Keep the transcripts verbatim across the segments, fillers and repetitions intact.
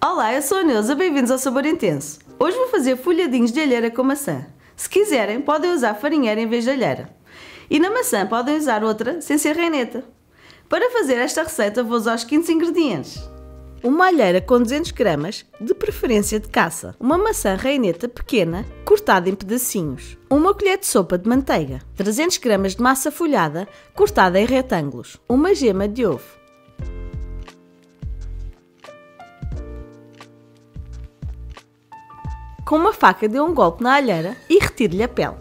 Olá, eu sou a Neuza, bem-vindos ao Sabor Intenso. Hoje vou fazer folhadinhos de alheira com maçã. Se quiserem, podem usar farinheira em vez de alheira. E na maçã podem usar outra sem ser reineta. Para fazer esta receita vou usar os seguintes ingredientes. Uma alheira com duzentos gramas, de preferência de caça. Uma maçã reineta pequena, cortada em pedacinhos. Uma colher de sopa de manteiga. trezentos gramas de massa folhada, cortada em retângulos. Uma gema de ovo. Com uma faca dê um golpe na alheira e retire-lhe a pele.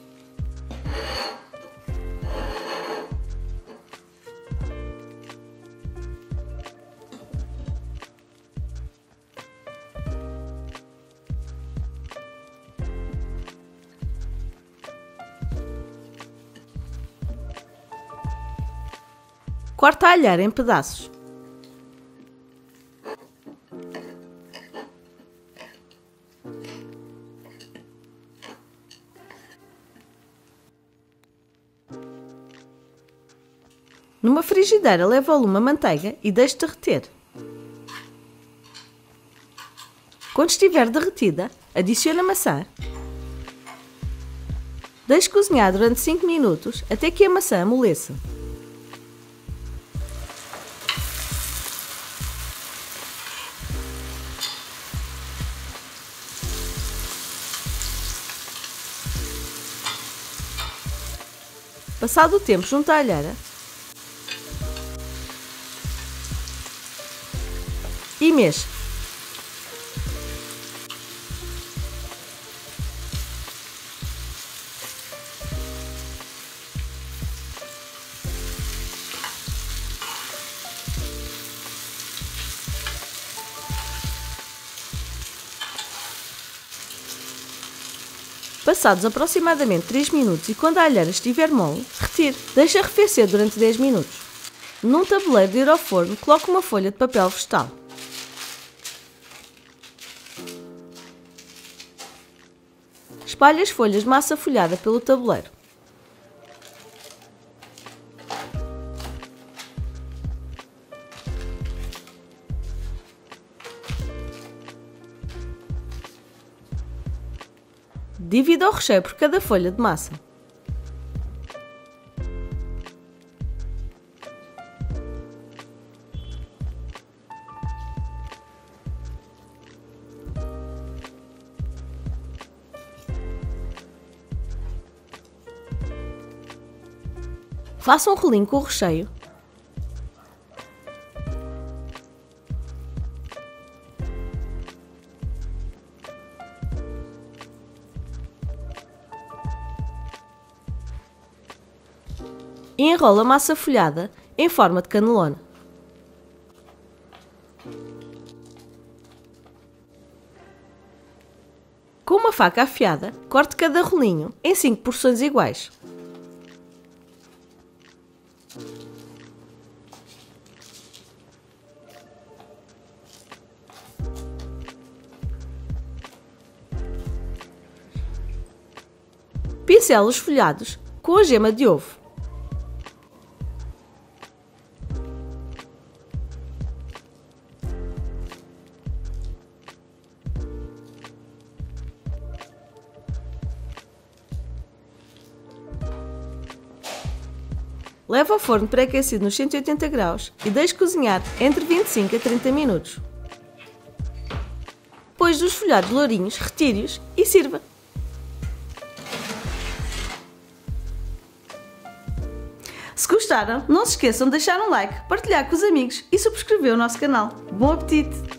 Corta a alheira em pedaços. Numa frigideira, leva ao lume a manteiga e deixe derreter. Quando estiver derretida, adicione a maçã. Deixe cozinhar durante cinco minutos até que a maçã amoleça. Passado o tempo, junte a alheira e mexa. Passados aproximadamente três minutos e quando a alheira estiver mole, retire. Deixe arrefecer durante dez minutos. Num tabuleiro de ir ao forno, coloque uma folha de papel vegetal. Espalhe as folhas de massa folhada pelo tabuleiro. Divida o recheio por cada folha de massa. Faça um rolinho com o recheio. E enrola a massa folhada em forma de canelona. Com uma faca afiada, corte cada rolinho em cinco porções iguais. Pincele os folhados com a gema de ovo. Leve ao forno pré-aquecido nos cento e oitenta graus e deixe cozinhar entre vinte e cinco a trinta minutos. Depois dos folhados lourinhos, retire-os e sirva. Se gostaram, não se esqueçam de deixar um like, partilhar com os amigos e subscrever o nosso canal. Bom apetite!